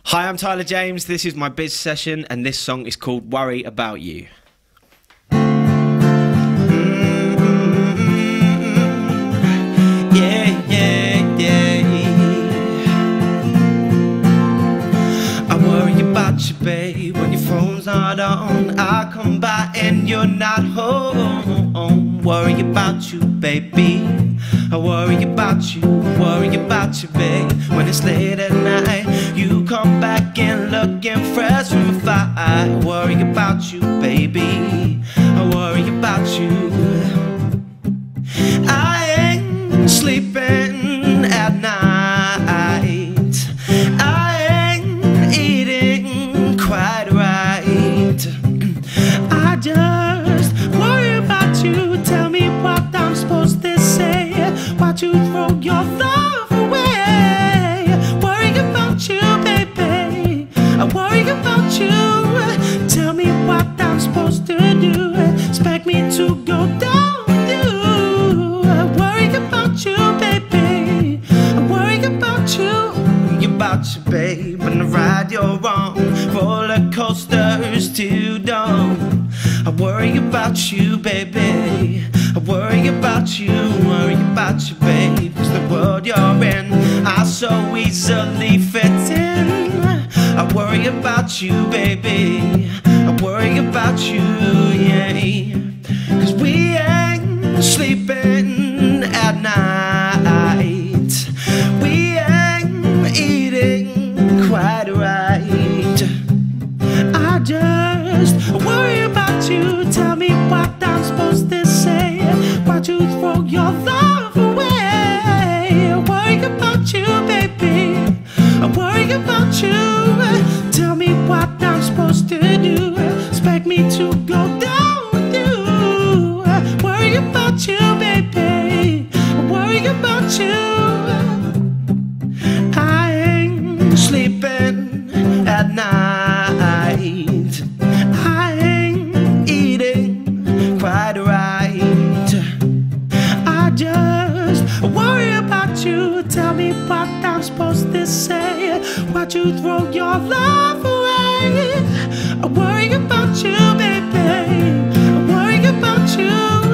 Hi, I'm Tyler James. This is my biz session, and this song is called Worry About You. Yeah, yeah, yeah. I worry about you, babe, when your phone's not on. I come by and you're not home. Worry about you, baby. I worry about you, babe. When it's late at night, you come back and looking fresh from a fire. I worry about you, baby. I worry about you. I ain't sleeping at night. I ain't eating quite right. I just worry about you. Tell me what I'm supposed to say. Why'd you throw your love away? Worry about you, baby. I worry about you. Tell me what I'm supposed to do. Expect me to go down with you. I worry about you, baby. I worry about you. Babe, when the ride you're on, roller coasters to dawn. I worry about you, baby. I worry about you, babe. 'Cause the world you're in, I so easily fit in. I worry about you, baby. I worry about you, yeah. 'Cause we ain't sleeping at night. We ain't eating quite right. I just worry about you. Tell me what I'm supposed to say. Why'd you throw your love away? I worry about you, baby. I worry about you. Tell me what I'm supposed to do. Expect me to go down with you. I worry about you, baby. I worry about you. I ain't sleeping at night. I ain't eating quite right. I just worry about you. Tell me what I'm supposed to say. Why'd you throw your love away? I worry about you, baby. I worry about you.